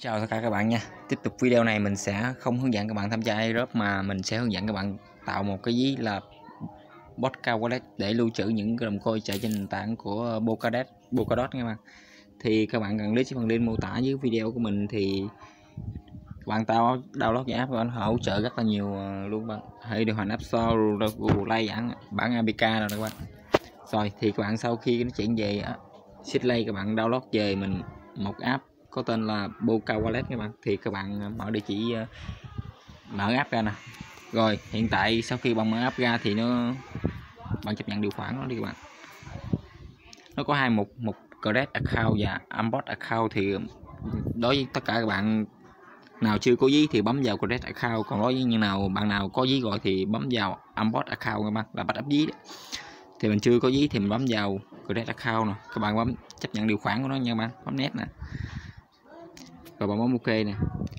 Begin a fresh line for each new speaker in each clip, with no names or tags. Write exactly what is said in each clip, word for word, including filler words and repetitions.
Chào tất cả các bạn nha. Tiếp tục video này mình sẽ không hướng dẫn các bạn tham gia airdrop mà mình sẽ hướng dẫn các bạn tạo một cái ví là Polkadot Wallet để lưu trữ những cái đồng coin chạy trên nền tảng của Polkadot Polkadot các bạn. Thì các bạn cần click phần link mô tả dưới video của mình thì các bạn tạo download cái app và họ hỗ trợ rất là nhiều luôn bạn. Hãy điều hành App Store, Google Play bản, bản a pê ca rồi các bạn. Rồi thì các bạn sau khi nó chuyển về Shitley các bạn download về mình một app có tên là Polkadot Wallet các bạn. Thì các bạn mở địa chỉ mở app ra nè. Rồi hiện tại sau khi bạn mở app ra thì nó bạn chấp nhận điều khoản nó đi các bạn. Nó có hai mục, một Create Account và Import Account. Thì đối với tất cả các bạn nào chưa có ví thì bấm vào Create Account, còn đối với như nào bạn nào có ví rồi thì bấm vào Import Account các bạn, là bắt ấp ví đó. Thì mình chưa có ví thì mình bấm vào Create Account nè, các bạn bấm chấp nhận điều khoản của nó nha bạn, bấm net nè, rồi bạn bấm OK nè.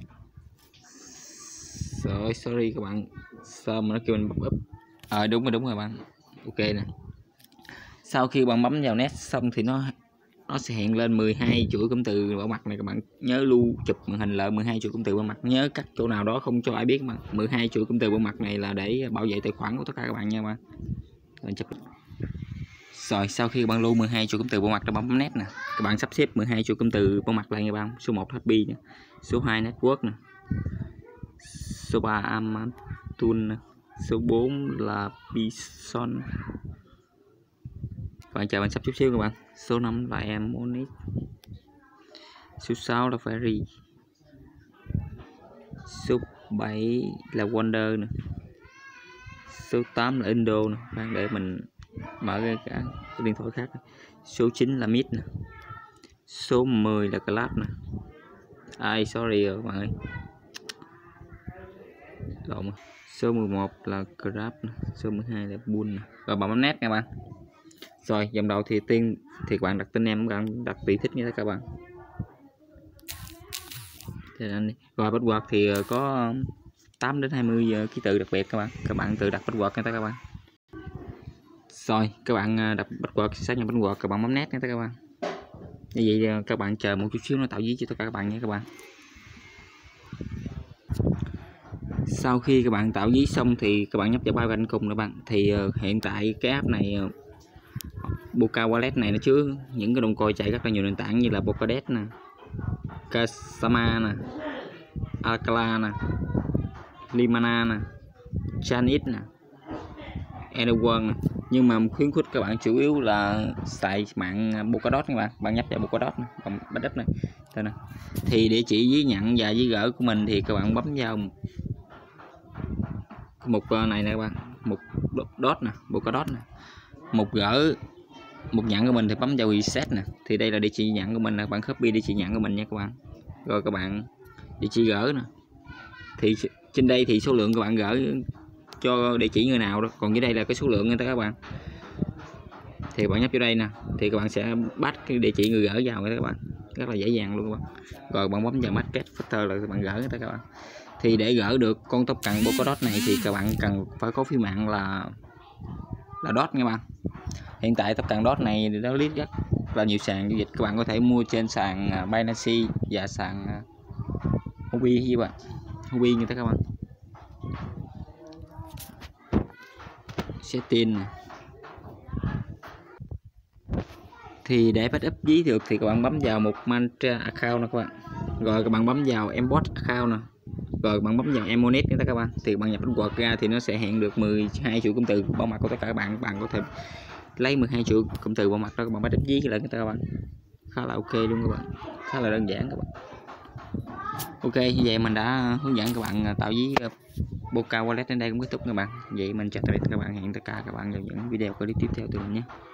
Rồi sorry các bạn, sao mà nó kêu mình bấm up. Ờ à, đúng rồi đúng rồi bạn, OK nè. Sau khi bạn bấm vào net xong thì nó nó sẽ hiện lên mười hai chuỗi cụm từ bảo mật này, các bạn nhớ lưu chụp màn hình lại mười hai chuỗi cụm từ bảo mật, nhớ cắt chỗ nào đó không cho ai biết mà. mười hai chuỗi cụm từ bảo mật này là để bảo vệ tài khoản của tất cả các bạn nha bạn. Rồi chụp. Rồi sau khi bạn lưu mười hai chuỗi cụm từ bảo mật rồi bấm net nè, các bạn sắp xếp mười hai chuỗi cụm từ bảo mật lại nha bạn. Số một Happy nè, số hai Network nè, số ba Amazon nè, số bốn là Bison. Bạn chờ bạn sắp chút xíu các bạn. Số năm là Emonic, số sáu là Ferry, số bảy là Wonder nè, số tám là Indo nè. Bạn để mình mở cái, cái, cái điện thoại khác. Số chín là Mid nè, số mười là Clap nè. Ai sorry rồi bạn ơi, lộn. Số mười một là Grab nè, số mười hai là Bull nè. Rồi bạn bấm net nha bạn. Rồi dòng đầu thì tiên thì các bạn đặt tên em, các bạn đặt tùy thích như thế các bạn. Rồi password thì có tám đến hai mươi ký tự đặc biệt các bạn. Các bạn tự đặt password nha các bạn. Rồi các bạn đặt password, xác nhận password, các bạn bấm net nha các bạn. Như vậy các bạn chờ một chút xíu nó tạo ví cho tất cả các bạn nha các bạn. Sau khi các bạn tạo ví xong thì các bạn nhấp vào bài bên cùng nữa bạn. Thì uh, hiện tại cái app này uh, Polkadot Wallet này nó chứa những cái đồng coin chạy rất là nhiều nền tảng như là Polkadot nè, Kasama nè, Alcala nè, Limana nè, Chainit nè, Enerone nè. Nhưng mà khuyến khích các bạn chủ yếu là xài mạng Polkadot các bạn. Bạn nhấp vào Polkadot nè, bằng backup này. Đây nè. Thì địa chỉ ví nhận và ví gỡ của mình thì các bạn bấm vào một này nè các bạn, một dot nè, Polkadot nè. Một gỡ, một nhận của mình thì bấm vào reset nè. Thì đây là địa chỉ nhận của mình, là bạn copy địa chỉ nhận của mình nha các bạn. Rồi các bạn địa chỉ gỡ nè. Thì trên đây thì số lượng các bạn gỡ cho địa chỉ người nào đó, còn dưới đây là cái số lượng người ta các bạn. Thì bạn nhấp vô đây nè, thì các bạn sẽ bắt cái địa chỉ người gỡ vào các bạn, rất là dễ dàng luôn các bạn. Rồi bạn bấm vào market filter là các bạn gỡ người ta các bạn. Thì để gỡ được con tóc cần Polkadot này thì các bạn cần phải có phí mạng là là dot nha bạn. Hiện tại tóc cần dot này thì nó list rất là nhiều sàn giao dịch, các bạn có thể mua trên sàn Binance và sàn Huobi như bạn, Huobi như thế các bạn. Setting này. Thì để backup ví được thì các bạn bấm vào một Mantra account nè các bạn. Rồi các bạn bấm vào Import account nè. Rồi bạn bấm vào Emonet nữa các bạn. Thì bạn nhập password ra thì nó sẽ hiện được mười hai chuỗi cụm từ bảo mật của tất cả các bạn. Bạn có thể lấy mười hai chuỗi cụm từ bảo mật đó, các bạn backup ví lại các bạn. Khá là ok luôn các bạn. Khá là đơn giản các bạn. Ok, như vậy mình đã hướng dẫn các bạn tạo ví Polkadot Wallet đến đây cũng kết thúc các bạn. Vậy mình chào tạm biệt các bạn, hẹn tất cả các bạn vào những video clip tiếp theo từ mình nhé.